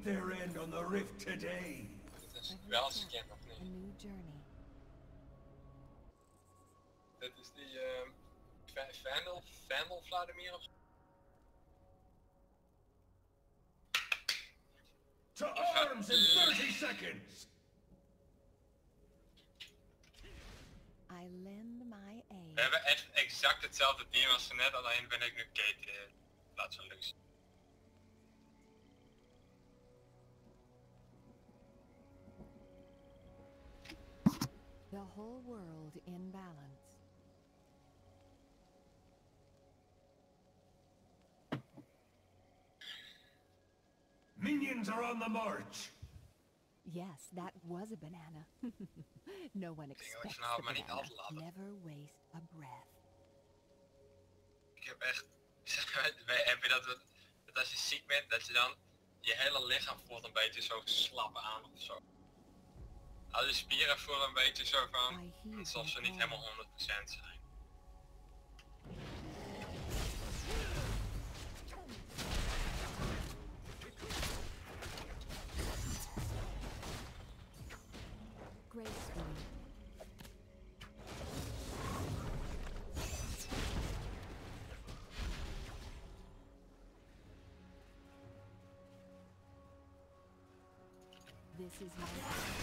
their end on the rift today. Dit is wel skin of A niet? new journey. Dit is die Vandal Vladimir of zo? To arms in 30 seconds! I lend my aid. We hebben echt exact hetzelfde team als net, alleen ben ik nu Kate in plaats van Lucy. The whole world in balance. Minions are on the march! Yes, that was a banana. No one expects vanavond the maar niet banana. al te laten. Never waste a breath. Ik heb echt... heb je dat als je ziek bent, dat je dan je hele lichaam voelt een beetje zo slap aan of zo. Al je spieren voelen een beetje zo van, alsof ze niet helemaal 100% zijn. Gracefully. This is my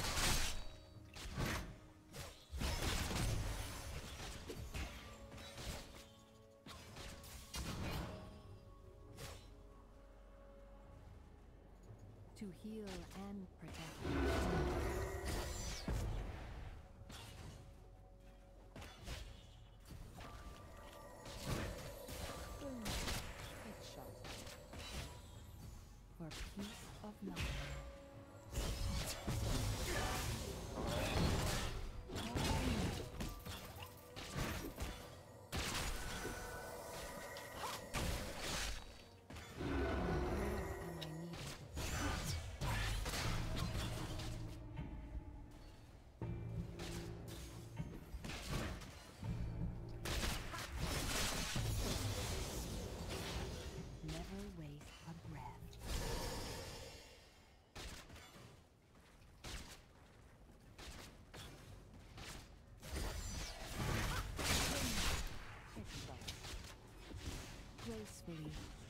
to heal and protect. Headshot. For peace of mind. Never waste a breath. Headshot. Gracefully.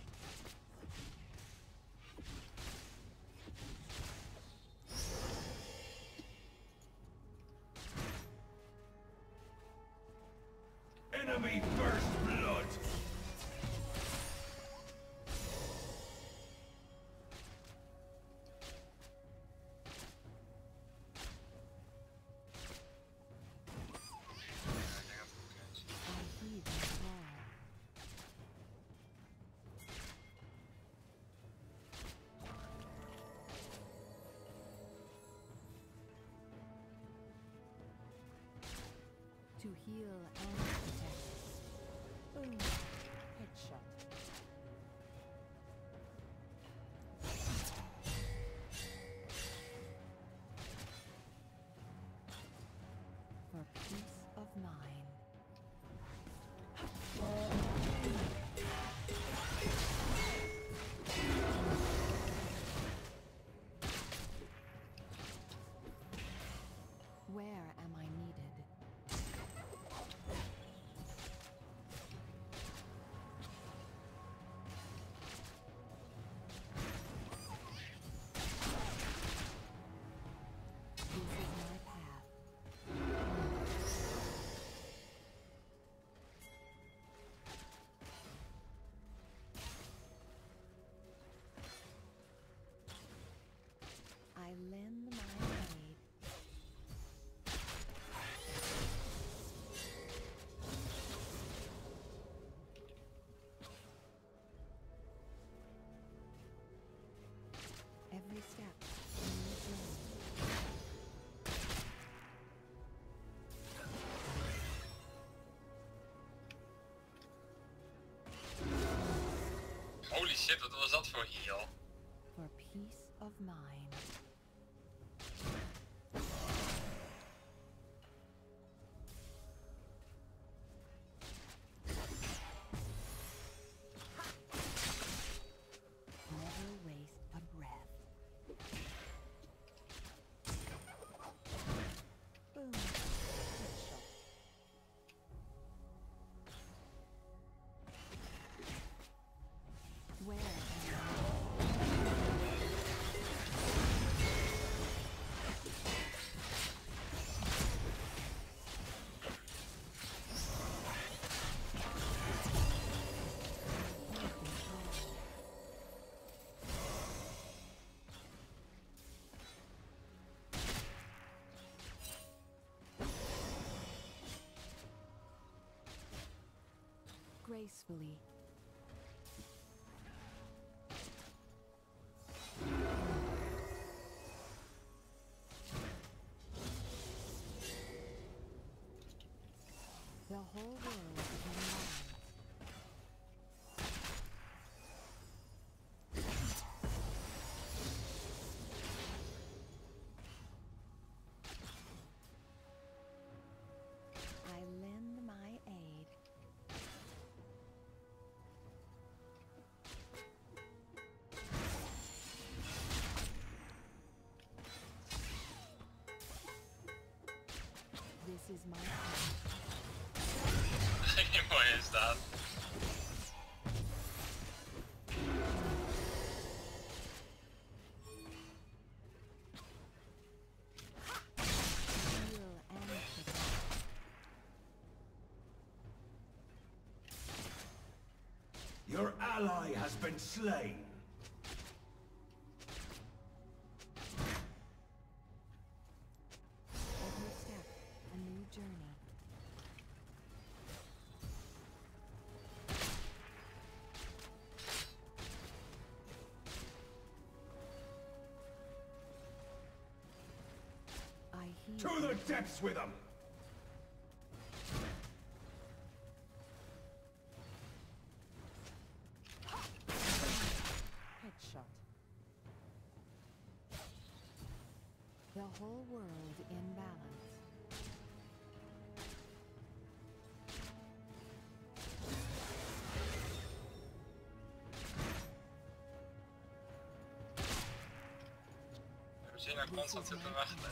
Enemy first blood! I heed the call. To heal and protect. Boom. Headshot. For peace of mind. Where am I needed? This is my path. I lend my aid. Every step. a new journey. Holy shit, wat was dat voor heal? For peace of mind. Never waste a breath. Where am gracefully. The whole world is in balance. I lend my aid. This is my home. Geen mooie staat. Heal and protect. Your ally has been slain. Every step, a new journey. I heal. To the depths with them. Headshot. The whole world in balance. We zien er constant zitten wachten.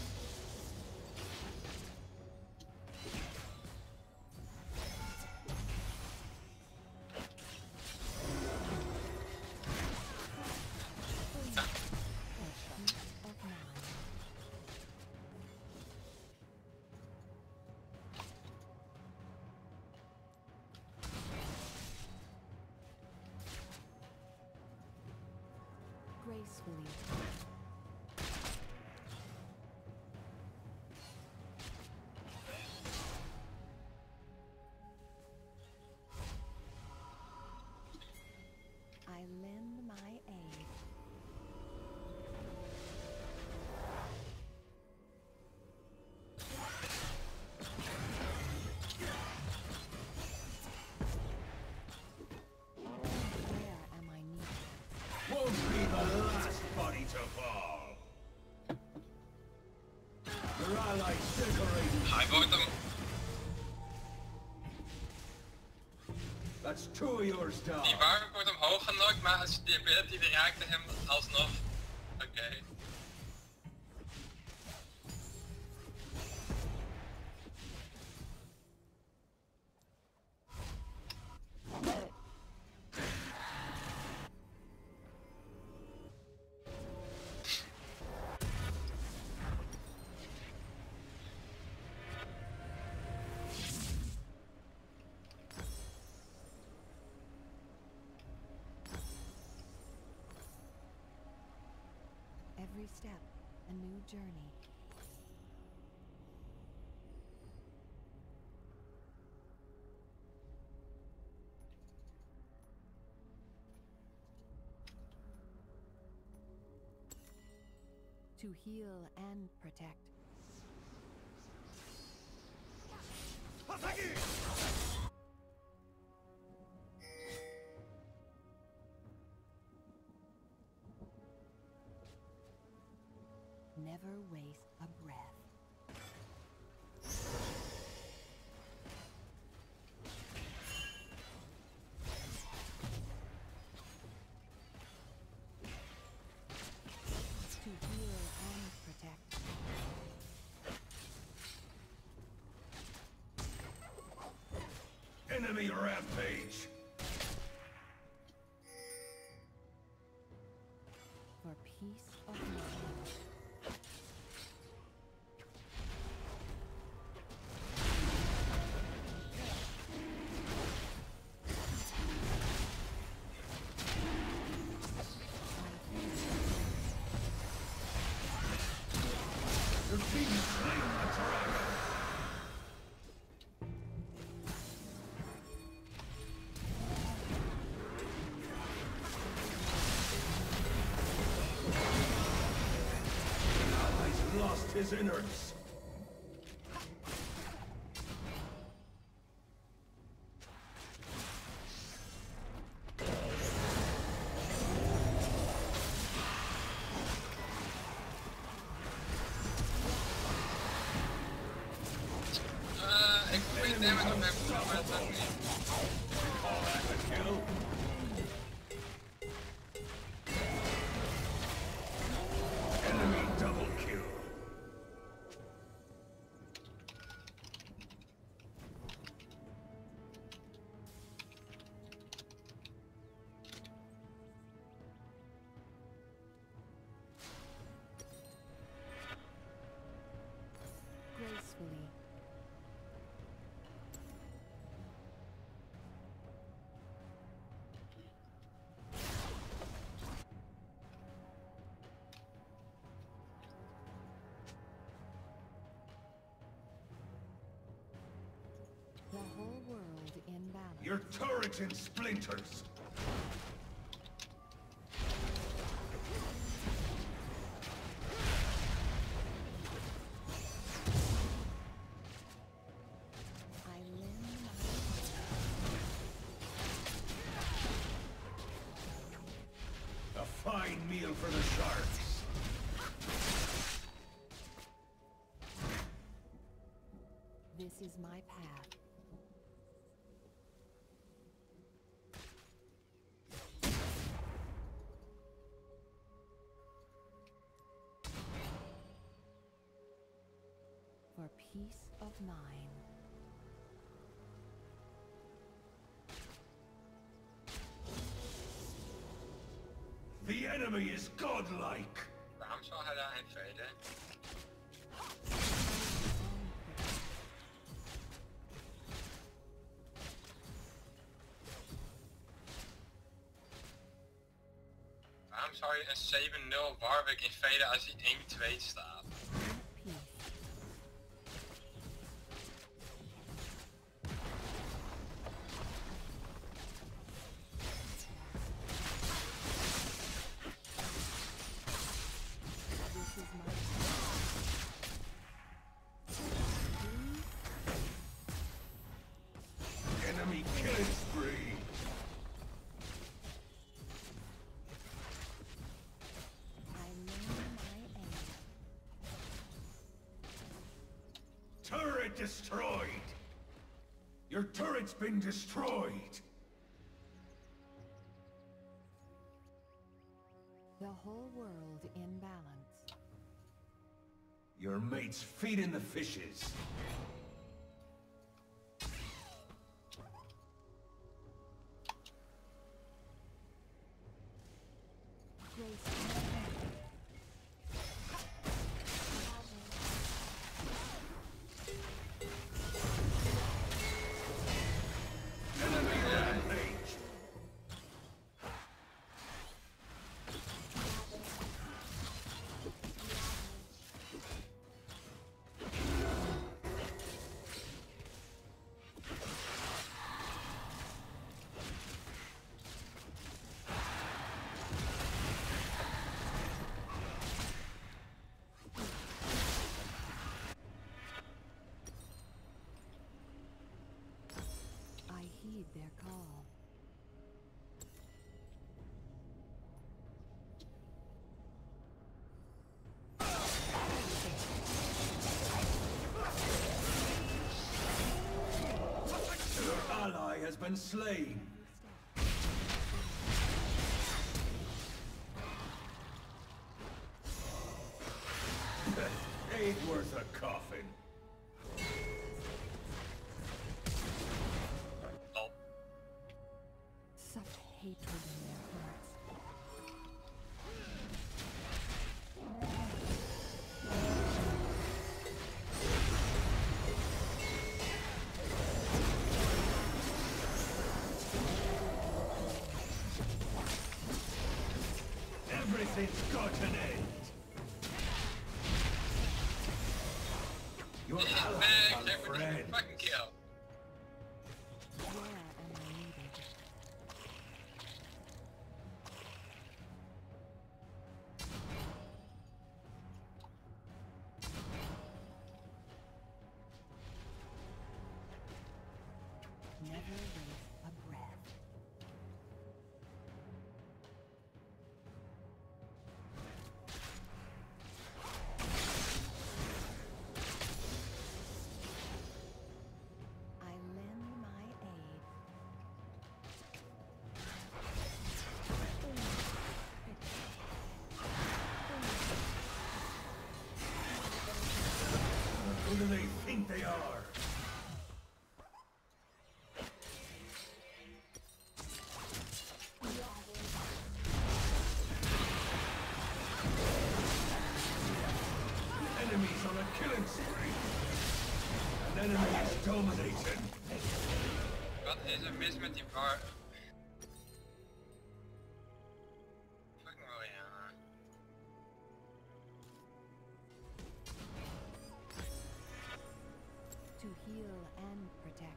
Headshot of mine. Gracefully. I lend my aid. Where am I needed? Won't be the last body to fall. Your allies decorated. Hij wordt hem. That's two of yours down. Die bar wordt omhoog genokt, maar als die ability die raakte hem alsnog. Oké. Every step, a new journey. To heal and protect. Never waste a breath. To heal and protect. Enemy rampage. peace of mind. Your team is slain the dragon! An ally's lost his innards. Ik probeer damage op hem te doen, maar dat lukt niet. Call that a kill? Enemy double kill. Gracefully. The whole world in balance. Your turret's in splinters. I lend my A fine meal for the sharks. This is my path. For peace of mind. The enemy is godlike. Waarom zou hij daar invaden? Waarom zou je een 7-0 Warwick invaden als hij 1-2 staat? Peace. This is my Enemy killing spree. I learn my aim. Turret destroyed. Your turret's been destroyed. The whole world in balance. Your mate's feeding the fishes. Gracefully. Enemy rampage. I heed their call. Your ally has been slain. Ain't worth a coffin. Oh, Such hatred in their hearts. Everything's got an end. Your ally, my friend. Fucking kill. Where am I needed? Never waste a breath. I lend my aid. Who do they think they are? Enemies on a killing spree. An enemy is dominated. Wat is er mis met die bar? Fucking Liliana. To heal and protect.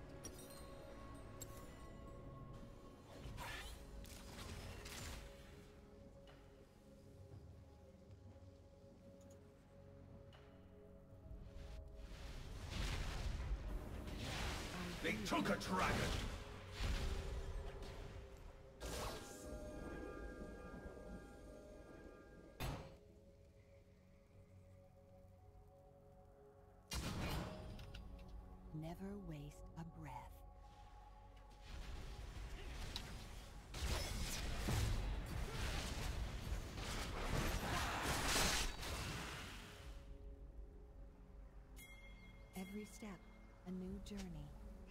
They took a dragon. Never waste a breath. Every step, a new journey.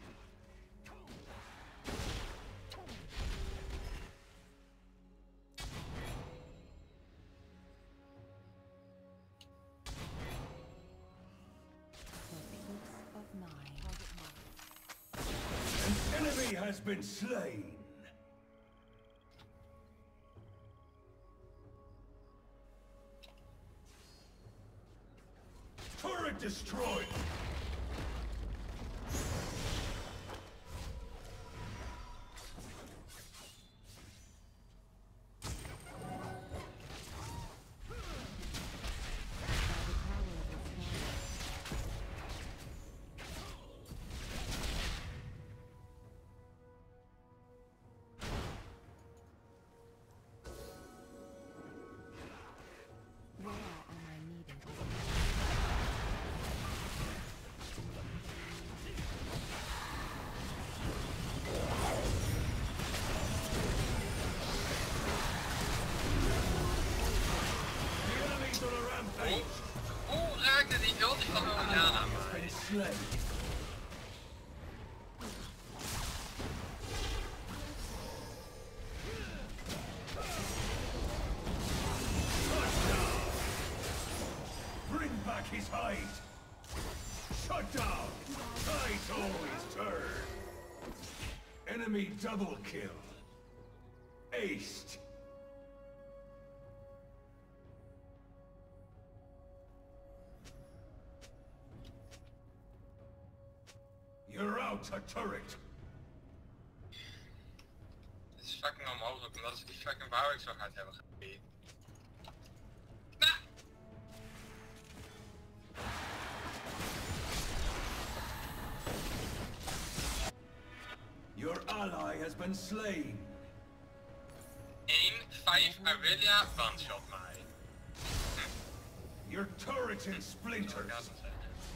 For peace of mind. An enemy has been slain. Turret destroyed. Where am I needed? The enemy's on a rampage. Hoe raakte die ulti van Liliana mij? Been slain. Bring back his hide. Shut down. Tides always turn. Enemy double kill. Aced. You're out a turret. Het is fucking onmogelijk omdat ze die fucking Warwick zo hard hebben gebeet. Nah. Your ally has been slain. 1-5 Aurelia one-shot mij. Your turret in Zo splinters. gaat het zijn.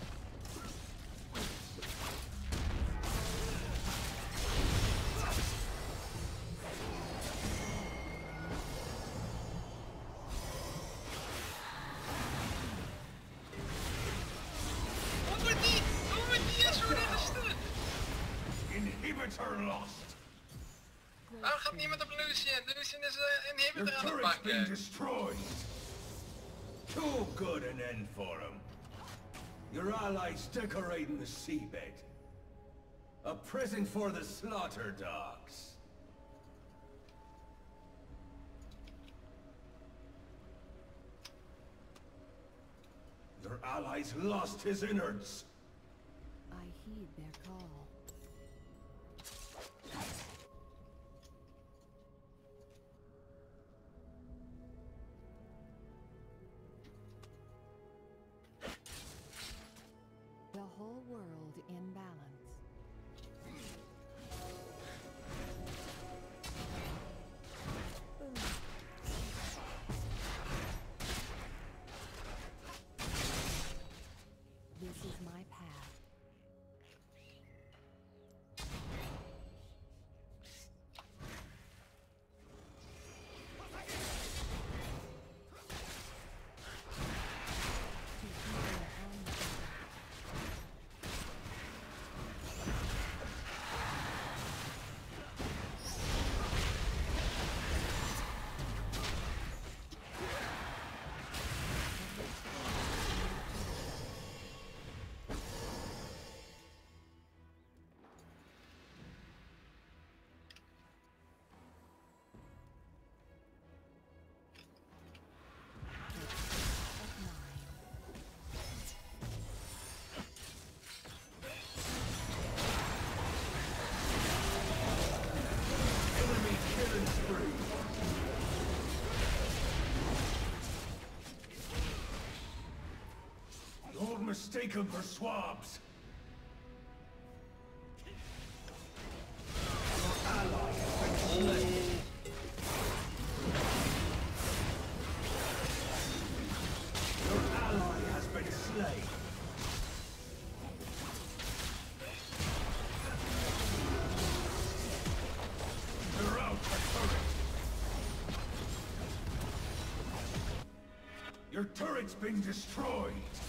Inhibitor lost. Waarom gaat niemand op Lucian? Lucian is een Your inhibitor aan het turret's been pakken. destroyed. Too good an end for him. Your allies decorating the seabed. A prison for the slaughter dogs. ally's lost his innards. I heed their call. The whole world in balance. This is my path. Enemy killing spree. Don't mistake them for swabs. Your ally has been slain. Your ally has been slain. They're out the turret. Your turret's been destroyed.